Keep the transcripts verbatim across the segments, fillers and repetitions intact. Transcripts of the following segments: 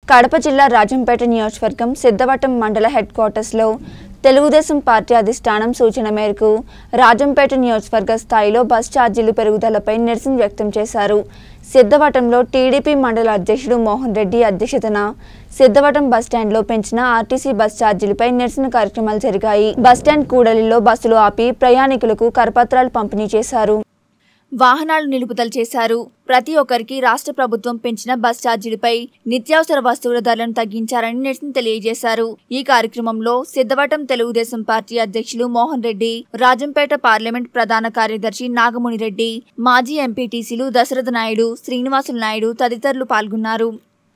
కడప జిల్లా రాజంపేట నియోజకవర్గం సిద్ధవటం మండల హెడ్ క్వార్టర్స్లో తెలుగుదేశం పార్టీ అధిష్టానం సూచన మేరకు రాజంపేట నియోజకవర్గ స్థాయిలో బస్ ఛార్జీలు పెరుగుదలపై నిరసన వ్యక్తం చేశారు. సిద్ధవటంలో టీడీపీ మండల అధ్యక్షుడు మోహన్ రెడ్డి అధ్యక్షతన సిద్ధవటం బస్టాండ్లో పెంచిన ఆర్టీసీ బస్ ఛార్జీలపై నిరసన కార్యక్రమాలు జరిగాయి. బస్టాండ్ కూడలిలో బస్సులు ఆపి ప్రయాణికులకు కరపత్రాలు పంపిణీ చేశారు. వాహనాలు నిలుపుదల చేశారు. ప్రతి ఒక్కరికి రాష్ట్ర ప్రభుత్వం పెంచిన బస్ ఛార్జీలపై నిత్యావసర వస్తువుల ధరలను తగ్గించారని నిరసన తెలియజేశారు. ఈ కార్యక్రమంలో సిద్ధవటం తెలుగుదేశం పార్టీ అధ్యక్షులు మోహన్ రెడ్డి, రాజంపేట పార్లమెంట్ ప్రధాన కార్యదర్శి నాగముని రెడ్డి, మాజీ ఎంపీటీసీలు దశరథ నాయుడు, శ్రీనివాసులు నాయుడు తదితరులు పాల్గొన్నారు.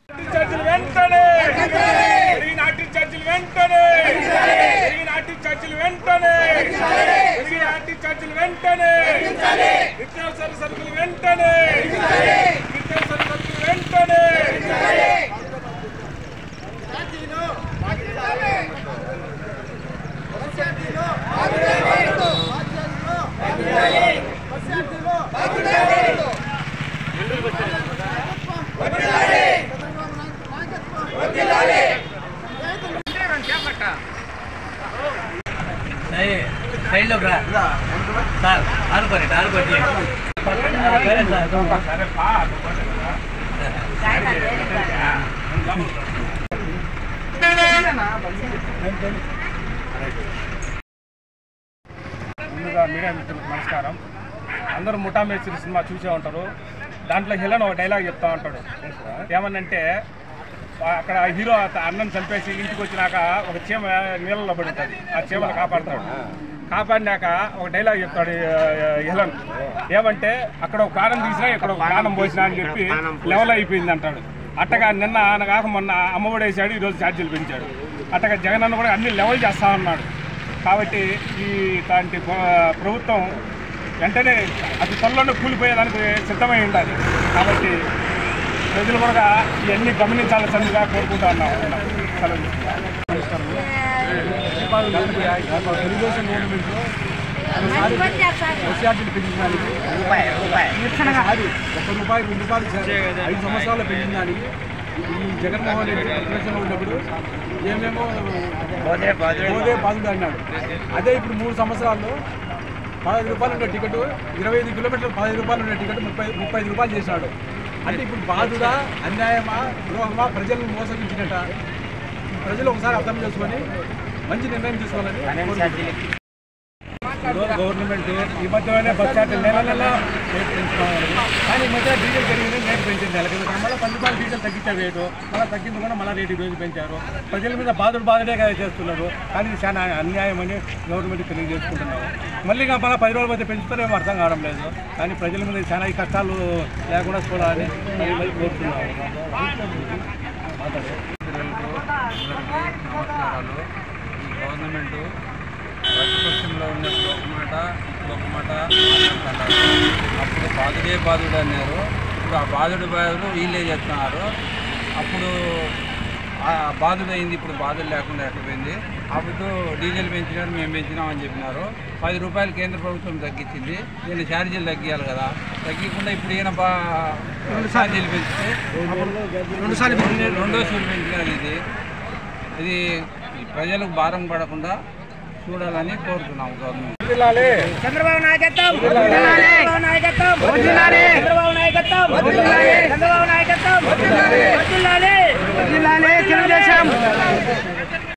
ముందుగా మీడియా మిత్రులకు నమస్కారం. అందరూ ముఠా మేస్త్రి సినిమా చూసే ఉంటారు. దాంట్లో హెలెన్ ఒక డైలాగ్ చెప్తా ఉంటాడు. ఏమనంటే అక్కడ హీరో అన్నం చంపేసి ఇంటికి వచ్చినాక ఒక చీమ నీళ్ళలో పడుతుంది. ఆ చీమను కాపాడుతాడు. కాపాడినాక ఒక డైలాగ్ చెప్తాడు హెలెన్. ఏమంటే అక్కడ ఒక ప్రాణం తీసినా ఇక్కడ ఒక ప్రాణం పోసినా అని చెప్పి లెవెల్ అయిపోయింది అంటాడు. అట్టగా నిన్న ఆయన కాక మొన్న అమ్మఒడి వేసాడు, ఈరోజు ఛార్జీలు పెంచాడు. అట్టగా జగన్ అన్న కూడా అన్ని లెవెల్ చేస్తా ఉన్నాడు. కాబట్టి ఈ ఇలాంటి ప్రభుత్వం వెంటనే అతి త్వరలోనే కూలిపోయేదానికి సిద్ధమై ఉండాలి. కాబట్టి ప్రజలు కూడా ఇవన్నీ గమనించాల్సిందిగా కోరుకుంటా ఉన్నాం. తెలుగుదేశం గవర్నమెంట్లో బస్ ఛార్జీలు పెంచడానికి ఒక రూపాయి రెండు రూపాయలు ఐదు సంవత్సరాలు పెంచడానికి ఈ జగన్మోహన్ రెడ్డి ప్రతిపక్షంలో ఉన్నప్పుడు ఏమేమో పోదే బాధలు అన్నాడు. అదే ఇప్పుడు మూడు సంవత్సరాల్లో పదహైదు రూపాయలు ఉండే టికెట్ ఇరవై ఐదు కిలోమీటర్లు పదహైదు రూపాయలు ఉండే టికెట్ ముప్పై ముప్పై ఐదు రూపాయలు చేశాడు. అంటే ఇప్పుడు బాధుడా, అన్యాయమా, ద్రోహమా, ప్రజలను మోసగించినట్ట ప్రజలు ఒకసారి అర్థం చేసుకొని మంచి నిర్ణయం తీసుకోవాలని గవర్నమెంట్ ఈ మధ్యలోనే బస్ ఛార్జీలు నెల నెల రేటు పెంచుకోవాలి. కానీ ఈ మధ్య డీజిల్ పెరిగింది, రేటు పెంచింది. నెల కింద మళ్ళీ పది రూపాయలు డీజిల్ తగ్గించే రేటు మళ్ళీ తగ్గింది కూడా మళ్ళీ రేటు ఈరోజు పెంచారు. ప్రజల మీద బాధలు బాధలే చేస్తున్నారు. కానీ ఇది చాలా అన్యాయం అని గవర్నమెంట్ తెలియజేసుకుంటున్నారు. మళ్ళీ ఇంకా మళ్ళీ పది రోజుల మధ్య పెంచుతారేమో అర్థం కావడం లేదు. కానీ ప్రజల మీద చాలా ఈ కష్టాలు లేకుండా చూడాలని మళ్ళీ మళ్ళీ కోరుతున్నాము. నమస్కారాలు. ఈ గవర్నమెంట్ ప్రతిపక్షంలో ఉన్నప్పుడు ఒక మాట, ఇప్పుడు ఒక మాట మాట్లాడుతున్నారు. అప్పుడు బాధుడే బాధుడు అన్నారు. ఇప్పుడు ఆ బాధుడు బాధుడు వీళ్ళే చేస్తున్నారు. అప్పుడు బాధుడు అయింది, ఇప్పుడు బాధలు లేకుండా ఎక్కడిపోయింది. అప్పుడు డీజిల్ పెంచినారు, మేము పెంచినామని చెప్పినారు. పది రూపాయలు కేంద్ర ప్రభుత్వం తగ్గించింది. దీన్ని ఛార్జీలు తగ్గియాలి కదా. తగ్గకుండా ఇప్పుడు ఈయన బా రెండు ఛార్జీలు పెంచితే రెండుసార్లు రెండోసారి పెంచినారు. ఇది ఇది ప్రజలకు భారం పడకుండా చూడాలని కోరుతున్నాము. గవర్నమెంట్ చంద్రబాబు నాయకత్వం, చంద్రబాబు నాయకత్వం, చంద్రబాబు నాయకత్వం, చంద్రబాబు నాయకత్వం, తెలుగుదేశం.